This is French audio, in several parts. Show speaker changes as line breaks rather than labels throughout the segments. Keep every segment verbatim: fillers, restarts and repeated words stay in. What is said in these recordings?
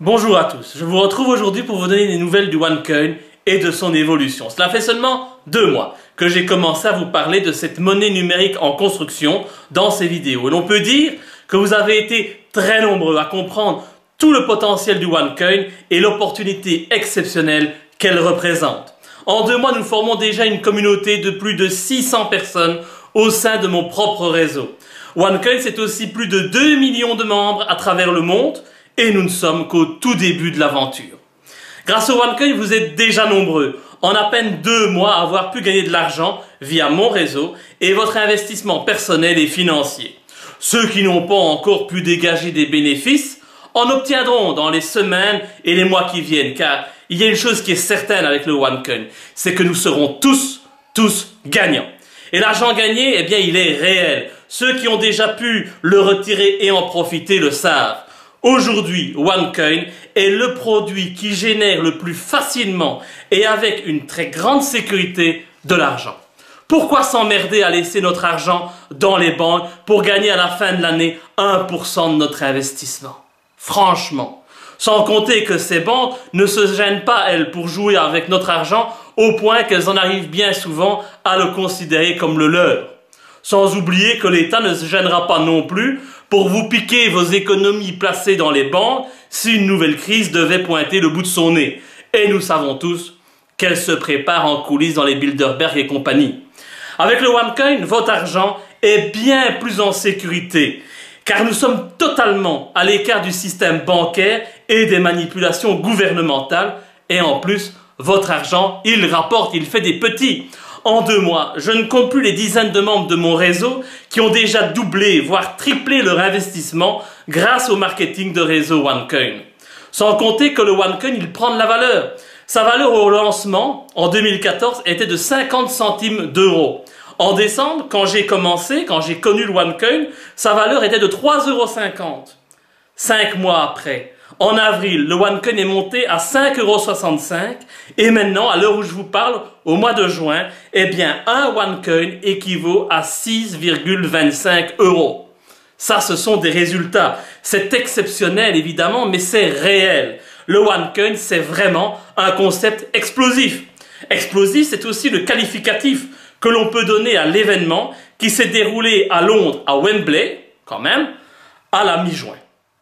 Bonjour à tous, je vous retrouve aujourd'hui pour vous donner des nouvelles du OneCoin et de son évolution. Cela fait seulement deux mois que j'ai commencé à vous parler de cette monnaie numérique en construction dans ces vidéos. Et l'on peut dire que vous avez été très nombreux à comprendre tout le potentiel du OneCoin et l'opportunité exceptionnelle qu'elle représente. En deux mois, nous formons déjà une communauté de plus de six cents personnes au sein de mon propre réseau. OneCoin, c'est aussi plus de deux millions de membres à travers le monde et nous ne sommes qu'au tout début de l'aventure. Grâce au OneCoin, vous êtes déjà nombreux, en à peine deux mois, à avoir pu gagner de l'argent via mon réseau et votre investissement personnel et financier. Ceux qui n'ont pas encore pu dégager des bénéfices en obtiendront dans les semaines et les mois qui viennent, car il y a une chose qui est certaine avec le OneCoin, c'est que nous serons tous, tous gagnants. Et l'argent gagné, eh bien, il est réel. Ceux qui ont déjà pu le retirer et en profiter le savent. Aujourd'hui, OneCoin est le produit qui génère le plus facilement et avec une très grande sécurité de l'argent. Pourquoi s'emmerder à laisser notre argent dans les banques pour gagner à la fin de l'année un pour cent de notre investissement? Franchement. Sans compter que ces banques ne se gênent pas, elles, pour jouer avec notre argent au point qu'elles en arrivent bien souvent à le considérer comme le leur. Sans oublier que l'État ne se gênera pas non plus pour vous piquer vos économies placées dans les banques si une nouvelle crise devait pointer le bout de son nez. Et nous savons tous qu'elle se prépare en coulisses dans les Bilderberg et compagnie. Avec le OneCoin, votre argent est bien plus en sécurité, car nous sommes totalement à l'écart du système bancaire et des manipulations gouvernementales. Et en plus, votre argent, il rapporte, il fait des petits. En deux mois, je ne compte plus les dizaines de membres de mon réseau qui ont déjà doublé, voire triplé leur investissement grâce au marketing de réseau OneCoin. Sans compter que le OneCoin, il prend de la valeur. Sa valeur au lancement, en deux mille quatorze, était de cinquante centimes d'euros. En décembre, quand j'ai commencé, quand j'ai connu le OneCoin, sa valeur était de trois euros cinquante. Cinq mois après, en avril, le OneCoin est monté à cinq euros soixante-cinq et maintenant, à l'heure où je vous parle, au mois de juin, eh bien, un OneCoin équivaut à six virgule vingt-cinq euros. Ça, ce sont des résultats. C'est exceptionnel, évidemment, mais c'est réel. Le OneCoin, c'est vraiment un concept explosif. Explosif, c'est aussi le qualificatif que l'on peut donner à l'événement qui s'est déroulé à Londres, à Wembley, quand même, à la mi-juin.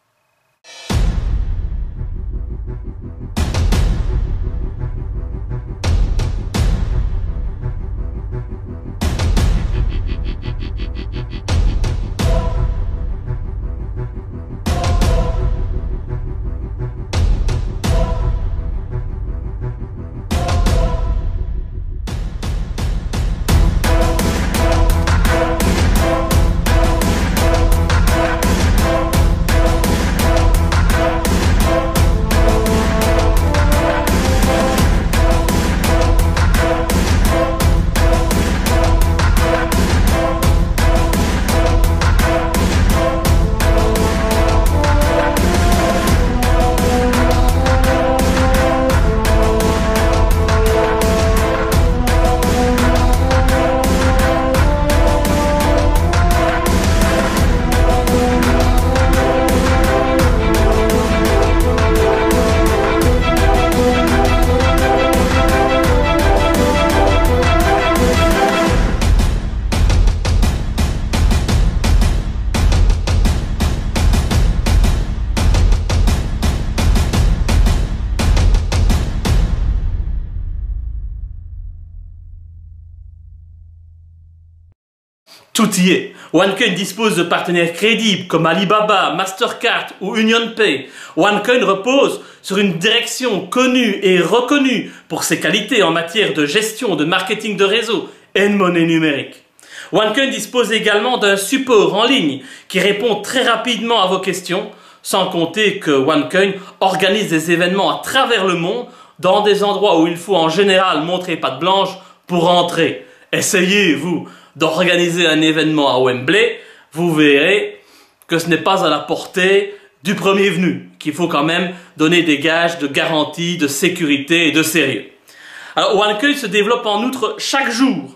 Tout y est. OneCoin dispose de partenaires crédibles comme Alibaba, Mastercard ou UnionPay. OneCoin repose sur une direction connue et reconnue pour ses qualités en matière de gestion, de marketing de réseau et de monnaie numérique. OneCoin dispose également d'un support en ligne qui répond très rapidement à vos questions, sans compter que OneCoin organise des événements à travers le monde dans des endroits où il faut en général montrer patte blanche pour entrer. Essayez, vous, d'organiser un événement à Wembley, vous verrez que ce n'est pas à la portée du premier venu, qu'il faut quand même donner des gages de garantie, de sécurité et de sérieux. Alors OneCoin se développe en outre chaque jour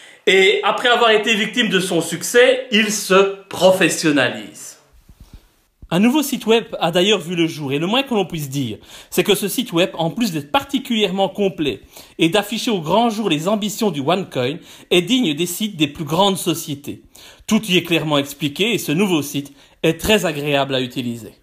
et après avoir été victime de son succès, il se professionnalise. Un nouveau site web a d'ailleurs vu le jour et le moins que l'on puisse dire, c'est que ce site web, en plus d'être particulièrement complet et d'afficher au grand jour les ambitions du OneCoin, est digne des sites des plus grandes sociétés. Tout y est clairement expliqué et ce nouveau site est très agréable à utiliser.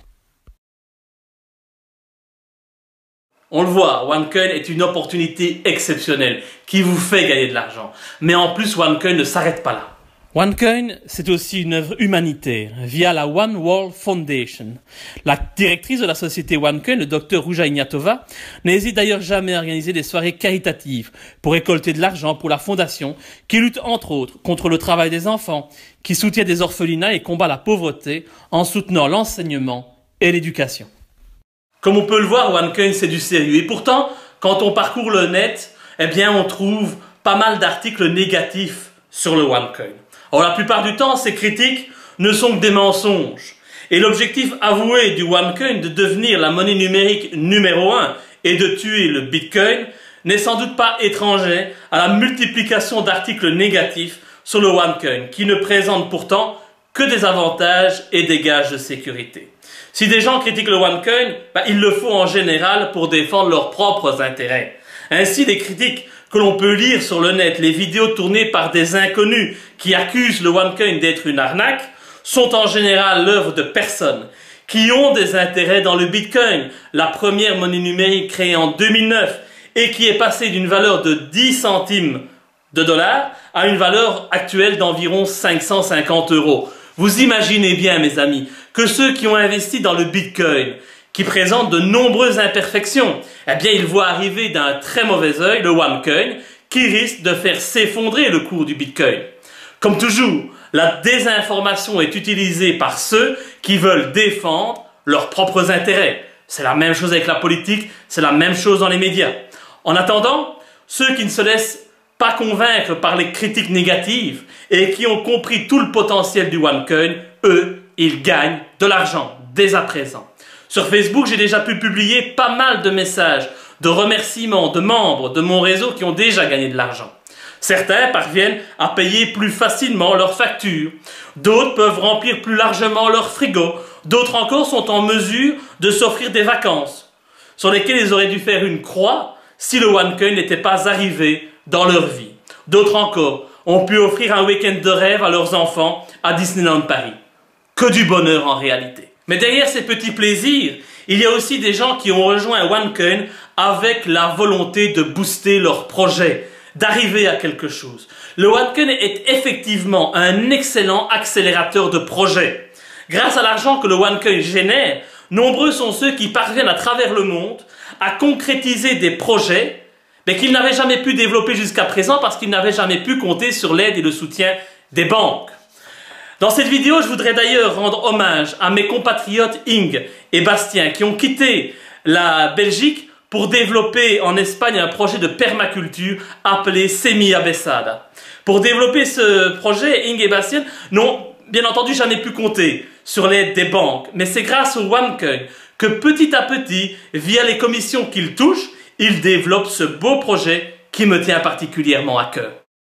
On le voit, OneCoin est une opportunité exceptionnelle qui vous fait gagner de l'argent. Mais en plus, OneCoin ne s'arrête pas là. OneCoin, c'est aussi une œuvre humanitaire via la One World Foundation. La directrice de la société OneCoin, le docteur Ruja Ignatova, n'hésite d'ailleurs jamais à organiser des soirées caritatives pour récolter de l'argent pour la fondation qui lutte entre autres contre le travail des enfants, qui soutient des orphelinats et combat la pauvreté en soutenant l'enseignement et l'éducation. Comme on peut le voir, OneCoin c'est du sérieux et pourtant, quand on parcourt le net, eh bien on trouve pas mal d'articles négatifs sur le OneCoin. Alors la plupart du temps, ces critiques ne sont que des mensonges. Et l'objectif avoué du OneCoin de devenir la monnaie numérique numéro un et de tuer le Bitcoin n'est sans doute pas étranger à la multiplication d'articles négatifs sur le OneCoin, qui ne présentent pourtant que des avantages et des gages de sécurité. Si des gens critiquent le OneCoin, bah, il le faut en général pour défendre leurs propres intérêts. Ainsi, les critiques que l'on peut lire sur le net, les vidéos tournées par des inconnus qui accusent le OneCoin d'être une arnaque, sont en général l'œuvre de personnes qui ont des intérêts dans le Bitcoin, la première monnaie numérique créée en deux mille neuf et qui est passée d'une valeur de dix centimes de dollars à une valeur actuelle d'environ cinq cent cinquante euros. Vous imaginez bien, mes amis, que ceux qui ont investi dans le Bitcoin, qui présente de nombreuses imperfections, eh bien ils voient arriver d'un très mauvais œil le OneCoin qui risque de faire s'effondrer le cours du Bitcoin. Comme toujours, la désinformation est utilisée par ceux qui veulent défendre leurs propres intérêts. C'est la même chose avec la politique, c'est la même chose dans les médias. En attendant, ceux qui ne se laissent pas convaincre par les critiques négatives et qui ont compris tout le potentiel du OneCoin, eux, ils gagnent de l'argent dès à présent. Sur Facebook, j'ai déjà pu publier pas mal de messages de remerciements de membres de mon réseau qui ont déjà gagné de l'argent. Certains parviennent à payer plus facilement leurs factures, d'autres peuvent remplir plus largement leur frigo, d'autres encore sont en mesure de s'offrir des vacances, sur lesquelles ils auraient dû faire une croix si le OneCoin n'était pas arrivé dans leur vie. D'autres encore ont pu offrir un week-end de rêve à leurs enfants à Disneyland Paris. Que du bonheur en réalité. Mais derrière ces petits plaisirs, il y a aussi des gens qui ont rejoint OneCoin avec la volonté de booster leur projet, d'arriver à quelque chose. Le OneCoin est effectivement un excellent accélérateur de projets. Grâce à l'argent que le OneCoin génère, nombreux sont ceux qui parviennent à travers le monde à concrétiser des projets mais qu'ils n'avaient jamais pu développer jusqu'à présent parce qu'ils n'avaient jamais pu compter sur l'aide et le soutien des banques. Dans cette vidéo, je voudrais d'ailleurs rendre hommage à mes compatriotes Ing et Bastien qui ont quitté la Belgique pour développer en Espagne un projet de permaculture appelé Semilla Besada. Pour développer ce projet, Ing et Bastien n'ont bien entendu jamais pu compter sur l'aide des banques, mais c'est grâce au OneCoin que petit à petit, via les commissions qu'ils touchent, ils développent ce beau projet qui me tient particulièrement à cœur.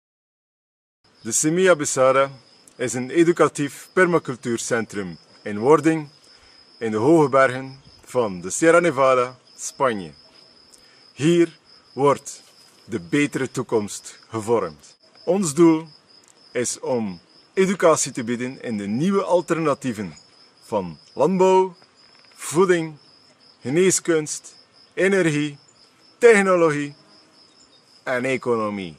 De Semilla Besada is een educatief permacultuurcentrum in wording in de hoge bergen van de Sierra Nevada, Spanje. Hier wordt de betere toekomst gevormd. Ons doel is om educatie te bieden in de nieuwe alternatieven van landbouw, voeding, geneeskunst, energie, technologie en economie.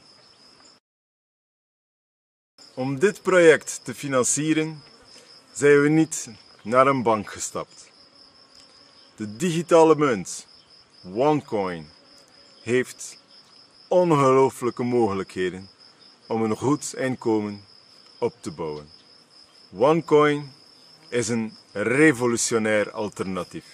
Om dit project te financieren zijn we niet naar een bank gestapt. De digitale munt, OneCoin, heeft ongelooflijke mogelijkheden om een goed inkomen op te bouwen. OneCoin is een revolutionair alternatief.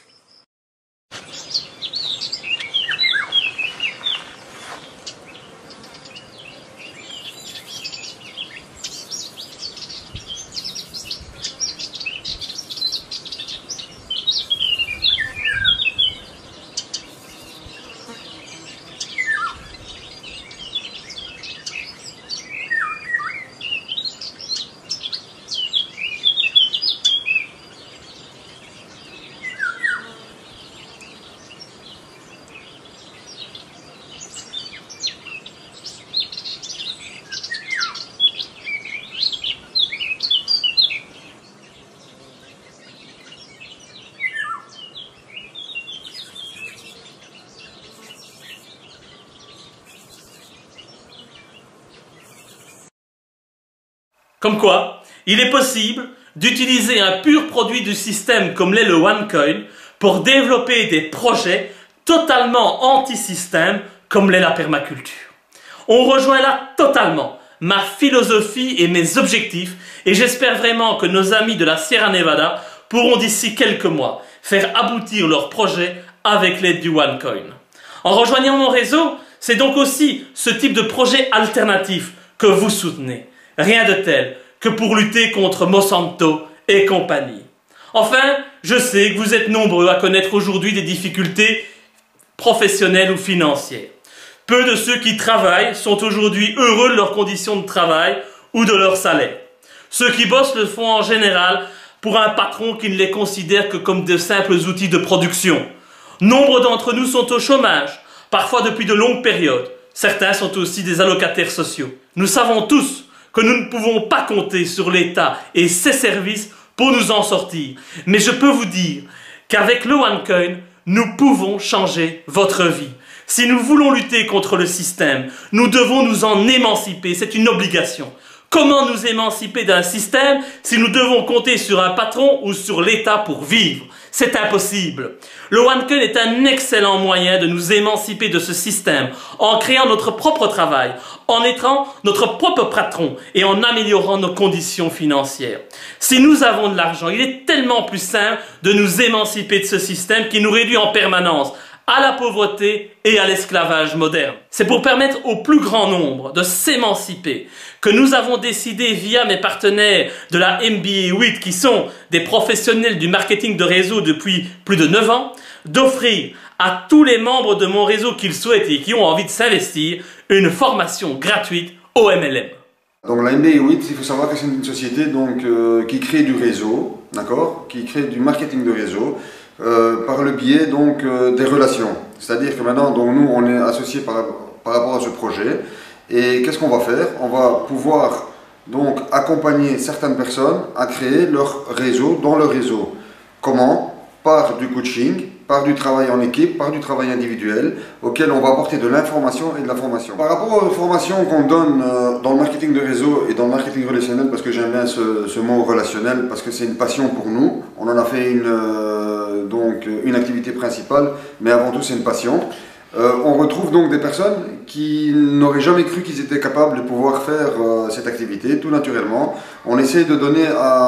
Comme quoi, il est possible d'utiliser un pur produit du système comme l'est le OneCoin pour développer des projets totalement anti-système comme l'est la permaculture. On rejoint là totalement ma philosophie et mes objectifs et j'espère vraiment que nos amis de la Sierra Nevada pourront d'ici quelques mois faire aboutir leurs projets avec l'aide du OneCoin. En rejoignant mon réseau, c'est donc aussi ce type de projet alternatif que vous soutenez. Rien de tel que pour lutter contre Monsanto et compagnie. Enfin, je sais que vous êtes nombreux à connaître aujourd'hui des difficultés professionnelles ou financières. Peu de ceux qui travaillent sont aujourd'hui heureux de leurs conditions de travail ou de leur salaire. Ceux qui bossent le font en général pour un patron qui ne les considère que comme de simples outils de production. Nombre d'entre nous sont au chômage, parfois depuis de longues périodes. Certains sont aussi des allocataires sociaux. Nous savons tous que nous ne pouvons pas compter sur l'État et ses services pour nous en sortir. Mais je peux vous dire qu'avec le OneCoin, nous pouvons changer votre vie. Si nous voulons lutter contre le système, nous devons nous en émanciper, c'est une obligation. Comment nous émanciper d'un système si nous devons compter sur un patron ou sur l'État pour vivre? C'est impossible. Le OneCoin est un excellent moyen de nous émanciper de ce système en créant notre propre travail, en étant notre propre patron et en améliorant nos conditions financières. Si nous avons de l'argent, il est tellement plus simple de nous émanciper de ce système qui nous réduit en permanence à la pauvreté et à l'esclavage moderne. C'est pour permettre au plus grand nombre de s'émanciper que nous avons décidé via mes partenaires de la M B A huit qui sont des professionnels du marketing de réseau depuis plus de neuf ans, d'offrir à tous les membres de mon réseau qui le souhaitent et qui ont envie de s'investir une formation gratuite au M L M.
Donc la M B A huit, il faut savoir que c'est une société donc, euh, qui crée du réseau, d'accord, qui crée du marketing de réseau, Euh, par le biais donc euh, des relations. C'est-à-dire que maintenant, donc, nous, on est associés par, par rapport à ce projet. Et qu'est-ce qu'on va faire? On va pouvoir donc accompagner certaines personnes à créer leur réseau dans le réseau. Comment? Par du coaching, par du travail en équipe, par du travail individuel, auquel on va apporter de l'information et de la formation. Par rapport aux formations qu'on donne euh, dans le marketing de réseau et dans le marketing relationnel, parce que j'aime bien ce, ce mot relationnel, parce que c'est une passion pour nous, on en a fait une... Euh, donc une activité principale, mais avant tout c'est une passion. Euh, on retrouve donc des personnes qui n'auraient jamais cru qu'ils étaient capables de pouvoir faire euh, cette activité, tout naturellement. On essaie de donner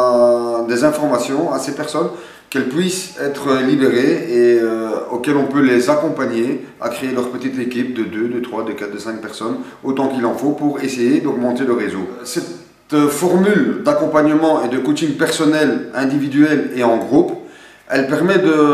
à, des informations à ces personnes, qu'elles puissent être libérées et euh, auxquelles on peut les accompagner à créer leur petite équipe de deux, de trois, de quatre, de cinq personnes, autant qu'il en faut pour essayer d'augmenter le réseau. Cette euh, formule d'accompagnement et de coaching personnel, individuel et en groupe, elle permet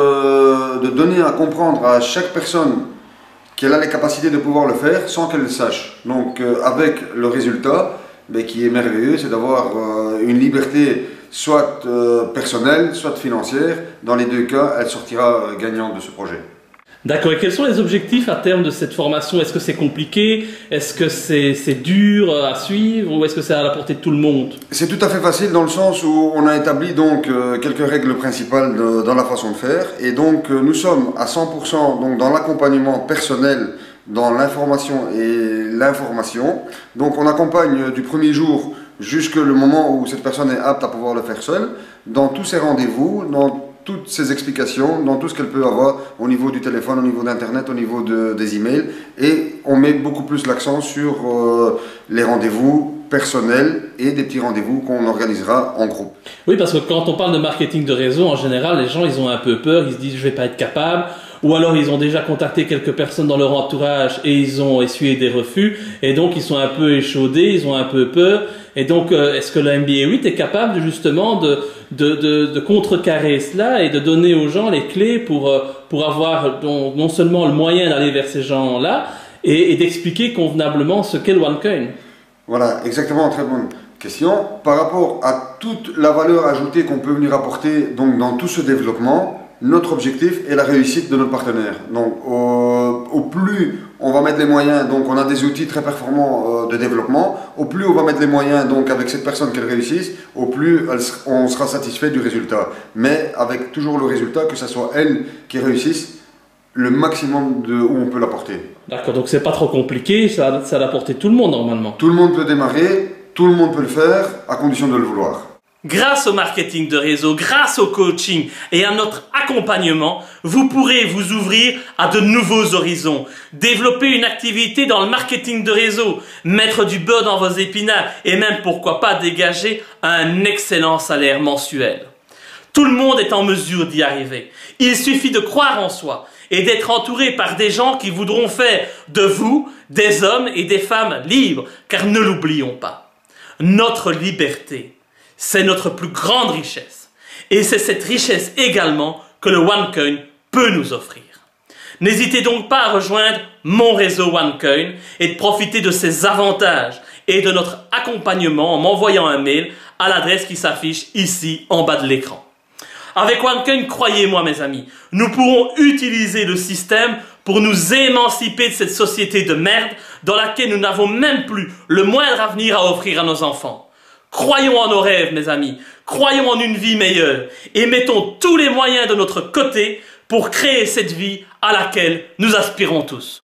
de, de donner à comprendre à chaque personne qu'elle a les capacités de pouvoir le faire sans qu'elle le sache. Donc euh, avec le résultat, ben, qui est merveilleux, c'est d'avoir euh, une liberté soit euh, personnelle, soit financière. Dans les deux cas, elle sortira euh, gagnante de ce projet.
D'accord, et quels sont les objectifs à terme de cette formation? Est-ce que c'est compliqué? Est-ce que c'est c'est dur à suivre? Ou est-ce que c'est à la portée de tout le monde?
C'est tout à fait facile dans le sens où on a établi donc euh, quelques règles principales de, dans la façon de faire. Et donc euh, nous sommes à cent pour cent donc, dans l'accompagnement personnel, dans l'information et l'information. Donc on accompagne du premier jour jusqu'au moment où cette personne est apte à pouvoir le faire seule, dans tous ses rendez-vous, dans toutes ces explications, dans tout ce qu'elle peut avoir au niveau du téléphone, au niveau d'internet, au niveau de, des emails, et on met beaucoup plus l'accent sur euh, les rendez-vous personnels et des petits rendez-vous qu'on organisera en groupe.
Oui, parce que quand on parle de marketing de réseau, en général, les gens ils ont un peu peur, ils se disent je vais pas être capable, ou alors ils ont déjà contacté quelques personnes dans leur entourage et ils ont essuyé des refus, et donc ils sont un peu échaudés, ils ont un peu peur. Et donc, euh, est-ce que la M B A huit est capable justement de, de, de, de contrecarrer cela et de donner aux gens les clés pour, euh, pour avoir non, non seulement le moyen d'aller vers ces gens-là et, et d'expliquer convenablement ce qu'est le OneCoin?
Voilà, exactement, très bonne question. Par rapport à toute la valeur ajoutée qu'on peut venir apporter donc, dans tout ce développement, notre objectif est la réussite de notre partenaire. Donc, au, au plus on va mettre les moyens, donc on a des outils très performants euh, de développement, au plus on va mettre les moyens donc avec cette personne qu'elle réussisse, au plus elle, on sera satisfait du résultat. Mais avec toujours le résultat que ce soit elle qui réussisse le maximum de où on peut l'apporter.
D'accord, donc c'est pas trop compliqué, ça, ça à la portée de tout le monde normalement.
Tout le monde peut démarrer. Tout le monde peut le faire, à condition de le vouloir.
Grâce au marketing de réseau, grâce au coaching et à notre accompagnement, vous pourrez vous ouvrir à de nouveaux horizons, développer une activité dans le marketing de réseau, mettre du beurre dans vos épinards et même pourquoi pas dégager un excellent salaire mensuel. Tout le monde est en mesure d'y arriver. Il suffit de croire en soi et d'être entouré par des gens qui voudront faire de vous des hommes et des femmes libres, car ne l'oublions pas, notre liberté, c'est notre plus grande richesse. Et c'est cette richesse également que le OneCoin peut nous offrir. N'hésitez donc pas à rejoindre mon réseau OneCoin et de profiter de ses avantages et de notre accompagnement en m'envoyant un mail à l'adresse qui s'affiche ici en bas de l'écran. Avec OneCoin, croyez-moi mes amis, nous pourrons utiliser le système pour nous émanciper de cette société de merde dans laquelle nous n'avons même plus le moindre avenir à offrir à nos enfants. Croyons en nos rêves, mes amis, croyons en une vie meilleure et mettons tous les moyens de notre côté pour créer cette vie à laquelle nous aspirons tous.